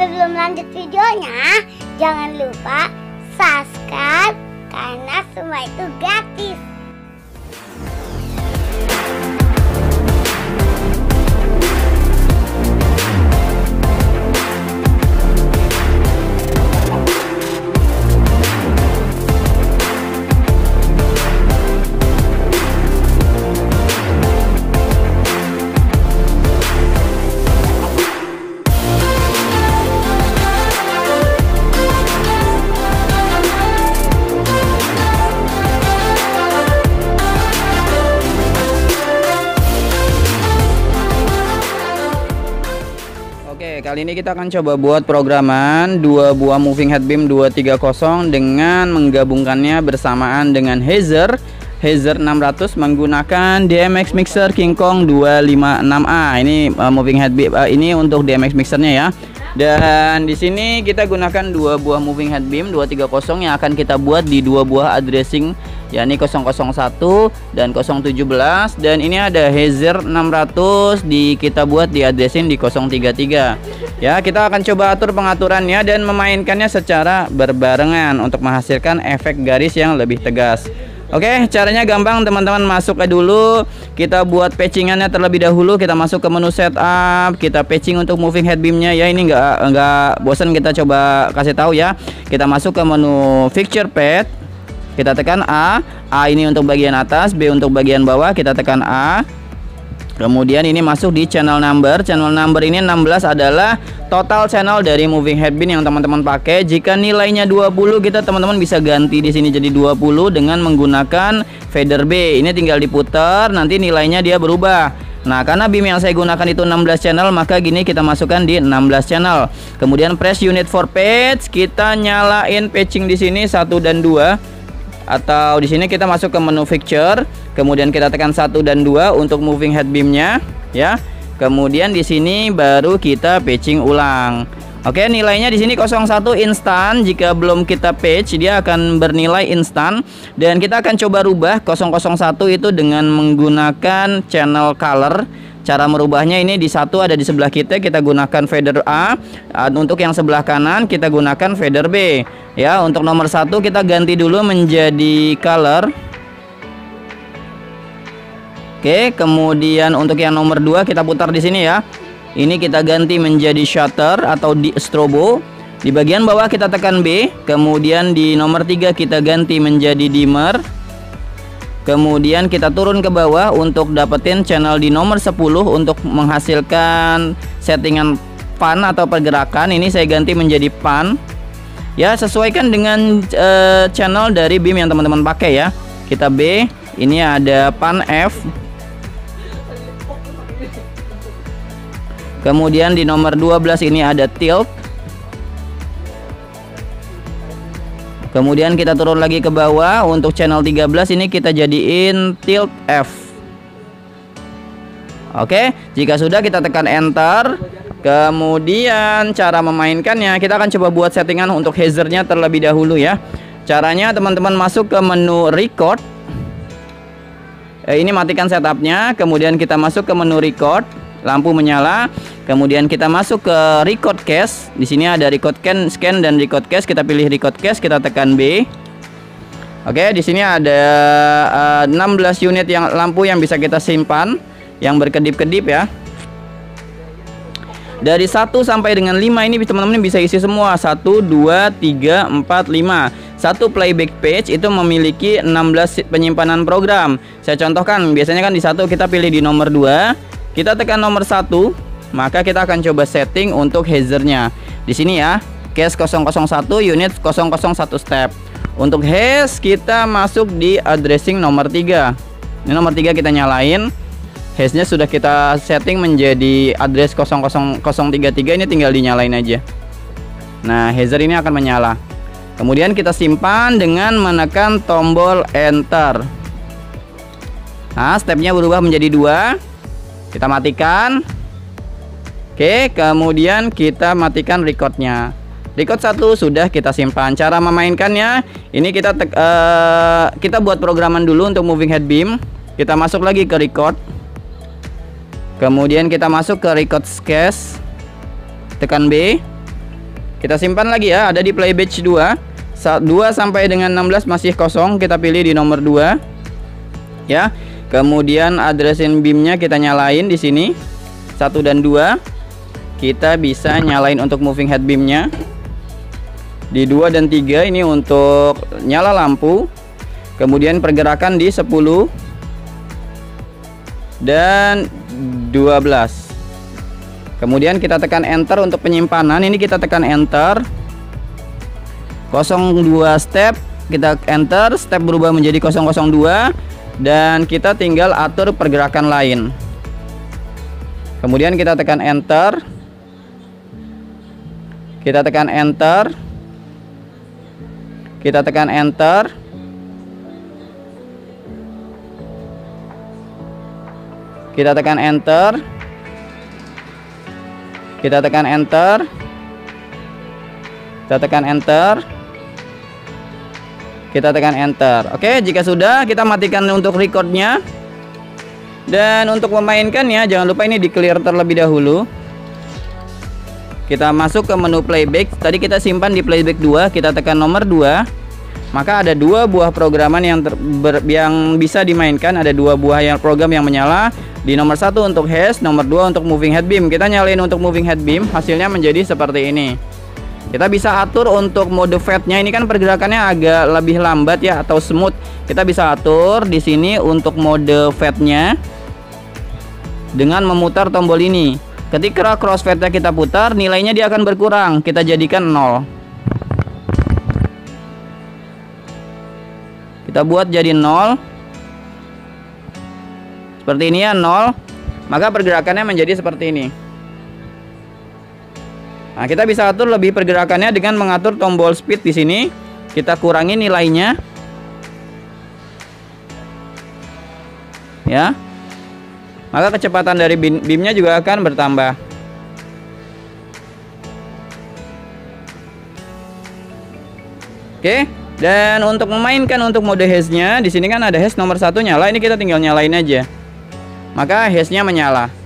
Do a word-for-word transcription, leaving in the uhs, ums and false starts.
sebelum lanjut videonya, jangan lupa subscribe karena semua itu gratis. Kali ini kita akan coba buat programan dua buah moving head beam dua tiga nol dengan menggabungkannya bersamaan dengan Hazer Hazer enam ratus menggunakan D M X Mixer King Kong dua lima enam A. Ini uh, moving head beam uh, ini untuk D M X mixernya ya. Dan di sini kita gunakan dua buah moving head beam dua tiga nol yang akan kita buat di dua buah addressing, yakni nol nol satu dan nol tujuh belas, dan ini ada Hazer enam ratus di kita buat di addressing di nol tiga tiga. Ya, kita akan coba atur pengaturannya dan memainkannya secara berbarengan untuk menghasilkan efek garis yang lebih tegas. Oke, caranya gampang teman-teman. Masuk ke dulu, kita buat patchingannya terlebih dahulu. Kita masuk ke menu setup, kita patching untuk moving head beamnya ya. Ini enggak enggak bosan, kita coba kasih tahu ya. Kita masuk ke menu fixture pad, kita tekan A. A ini untuk bagian atas, B untuk bagian bawah, kita tekan A. Kemudian ini masuk di channel number. Channel number ini enam belas adalah total channel dari moving head beam yang teman-teman pakai. Jika nilainya dua puluh, kita teman-teman bisa ganti di sini jadi dua puluh dengan menggunakan fader B. Ini tinggal diputar, nanti nilainya dia berubah. Nah, karena beam yang saya gunakan itu enam belas channel, maka gini kita masukkan di enam belas channel. Kemudian press unit for patch, kita nyalain patching di sini satu dan dua. Atau di sini kita masuk ke menu fixture, kemudian kita tekan satu dan dua untuk moving head beamnya ya. Kemudian di sini baru kita patching ulang. Oke, nilainya di sini nol satu instan. Jika belum kita patch, dia akan bernilai instan. Dan kita akan coba rubah nol nol satu itu dengan menggunakan channel color. Cara merubahnya ini di satu ada di sebelah kita, kita gunakan fader A. Untuk yang sebelah kanan kita gunakan fader B. Ya, untuk nomor satu kita ganti dulu menjadi color. Oke, kemudian untuk yang nomor dua kita putar di sini ya. Ini kita ganti menjadi shutter atau di strobo. Di bagian bawah kita tekan B. Kemudian di nomor tiga kita ganti menjadi dimmer. Kemudian kita turun ke bawah untuk dapetin channel di nomor sepuluh untuk menghasilkan settingan pan atau pergerakan. Ini saya ganti menjadi pan. Ya, sesuaikan dengan uh, channel dari beam yang teman-teman pakai ya. Kita B, ini ada pan F. Kemudian di nomor dua belas ini ada tilt. Kemudian kita turun lagi ke bawah untuk channel tiga belas ini kita jadiin tilt F. Oke, jika sudah kita tekan enter. Kemudian cara memainkannya kita akan coba buat settingan untuk hazernya terlebih dahulu ya. Caranya teman-teman masuk ke menu record. Eh, ini matikan setupnya. Kemudian kita masuk ke menu record. Lampu menyala, kemudian kita masuk ke record cache. Di sini ada record scan dan record cache. Kita pilih record cache, kita tekan B. Oke, di sini ada uh, enam belas unit yang lampu yang bisa kita simpan, yang berkedip-kedip ya. Dari satu sampai dengan lima ini teman-teman bisa isi semua. satu, dua, tiga, empat, lima. Satu playback page itu memiliki enam belas penyimpanan program. Saya contohkan, biasanya kan di satu kita pilih di nomor dua. Kita tekan nomor satu, maka kita akan coba setting untuk hazernya. Di sini ya, cache nol nol satu unit nol nol satu step. Untuk haze kita masuk di addressing nomor tiga. Ini nomor tiga kita nyalain. Haze-nya sudah kita setting menjadi address nol nol nol tiga tiga, ini tinggal dinyalain aja. Nah, hazer ini akan menyala. Kemudian kita simpan dengan menekan tombol enter. Nah, stepnya berubah menjadi dua. Kita matikan. Oke, kemudian kita matikan recordnya. Record satu sudah kita simpan. Cara memainkannya, ini kita uh, kita buat programan dulu untuk moving head beam. Kita masuk lagi ke record. Kemudian kita masuk ke record cache. Tekan B. Kita simpan lagi ya, ada di play batch dua. dua sampai dengan enam belas masih kosong, kita pilih di nomor dua. Ya. Kemudian addressing beamnya kita nyalain di sini. satu dan dua. Kita bisa nyalain untuk moving head beamnya. Di dua dan tiga ini untuk nyala lampu. Kemudian pergerakan di sepuluh dan dua belas. Kemudian kita tekan enter untuk penyimpanan. Ini kita tekan enter. nol dua step, kita enter, step berubah menjadi nol nol dua dan kita tinggal atur pergerakan lain. Kemudian kita tekan enter. Kita tekan enter. Kita tekan enter. Kita tekan enter. Kita tekan enter. Kita tekan enter. Kita tekan enter. Oke, jika sudah, kita matikan untuk recordnya. Dan untuk memainkannya, jangan lupa ini di clear terlebih dahulu. Kita masuk ke menu playback. Tadi kita simpan di playback dua, kita tekan nomor dua. Maka ada dua buah programan yang ter, ber, yang bisa dimainkan. Ada dua buah yang program yang menyala. Di nomor satu untuk haze, nomor dua untuk moving head beam. Kita nyalain untuk moving head beam, hasilnya menjadi seperti ini. Kita bisa atur untuk mode fade-nya. Ini kan pergerakannya agak lebih lambat ya, atau smooth. Kita bisa atur di sini untuk mode fade-nya dengan memutar tombol ini. Ketika crossfade-nya kita putar, nilainya dia akan berkurang. Kita jadikan nol. Kita buat jadi nol. Seperti ini ya, nol. Maka pergerakannya menjadi seperti ini. Nah, kita bisa atur lebih pergerakannya dengan mengatur tombol speed di sini. Kita kurangi nilainya. Ya. Maka kecepatan dari beamnya juga akan bertambah. Oke. Dan untuk memainkan untuk mode haze-nya, di sini kan ada haze nomor satu nyala. Ini kita tinggal nyalain aja. Maka haze-nya menyala.